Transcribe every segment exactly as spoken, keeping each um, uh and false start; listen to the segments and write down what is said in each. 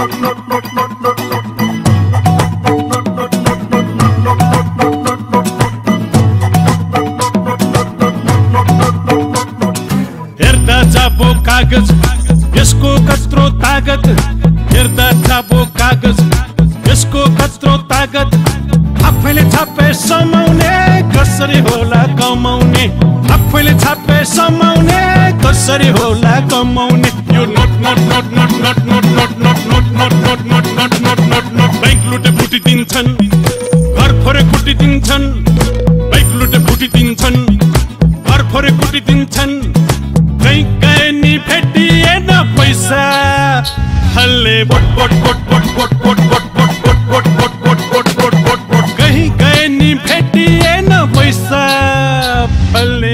हेर्दा जाबो कागज यसको कत्रो तागत, हेर्दा जाबो कागज यसको कत्रो तागत, आफैले छापे समाउने कसरी होला कमाउने, आफैले छापे समाउने कसरी होला कमाउने। यो note note note note note note note note note note note note note note note bank लुटे फुटी दिन्छन्, घर फोरे कुटी दिन्छन्, बैंक लुटे फुटी दिन्छन्, घर फोरे कुटी दिन्छन्, कहीं गए नि भेटिएन पैसा, हल्ले बोट बोट बोट बोट बोट बोट बोट बोट बोट बोट बोट बोट बोट बोट बोट बोट, कहीं गए नि भेटिएन पैसा, हल्ले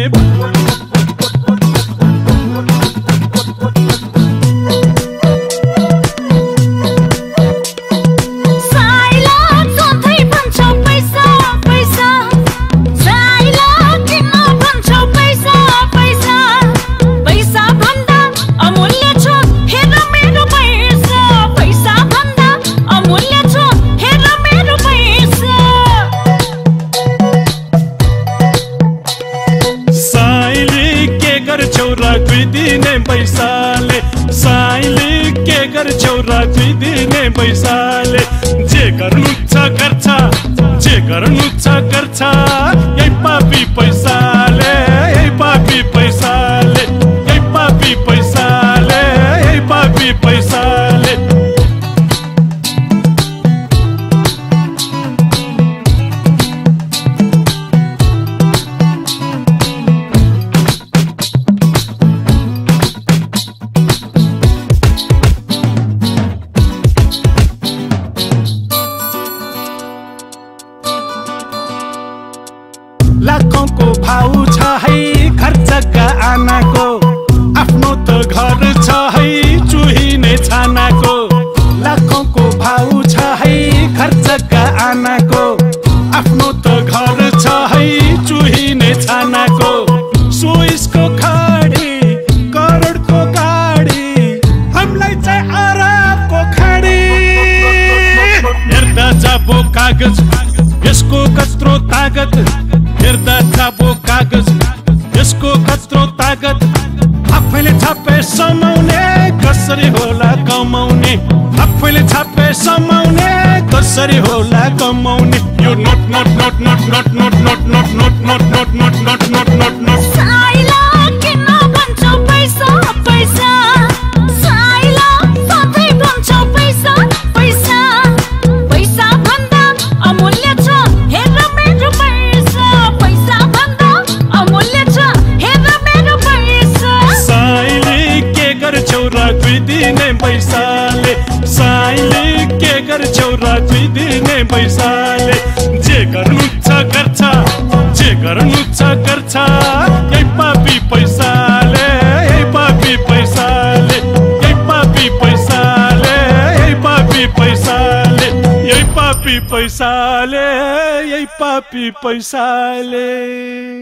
दिने पैसाले, साइले के गर्छौ राति दिने पैसाले, जे गर्नु छ गर्छ, जे गर्नु छ गर्छ, यही पापी पैसाले, यही पापी पैसाले, यही पापी पैसाले, यही पापी पैसाले। लाखौं को भाउ छ है खर्चका आनाको, आफ्नो त घर छ है चुहिने छानाको, लाखौं को भाउ छ है खर्चका आनाको, आफ्नो त घर छ है चुहिने छानाको, स्विसको खाडी करोडको गाडी, हामीलाई चाहिँ अरबको खाडी। हेर्दा जाबो कागज यसको कत्रो तागत, हेर्दा जाबो कागज यसको कत्रो तागत, आफैले छापे समाउने कसरी होला कमाउने, आफैले छापे समाउने कसरी होला कमाउने। यो note note note note note note note note note note note note note note note note साइला किन भन्छौ पैसा पैसा, साइला सधैँ भन्छौ पैसा पैसा, पैसा भन्दा अमूल्य छ हेर मेरो पैसा, पैसा भन्दा अमूल्य छ हेर मेरो पैसा। साइले के गर्छौ राति दिने पैसाले, साइले के गर्छौ राति दिने पैसाले, जे गर्नु छ गर्छ, जे गर्नु छ गर्छ, यही पापी पैसाले, यही पापी पैसाले, यही पापी पैसाले, यही पापी पैसाले, यही पापी पैसाले, यही पापी पैसाले।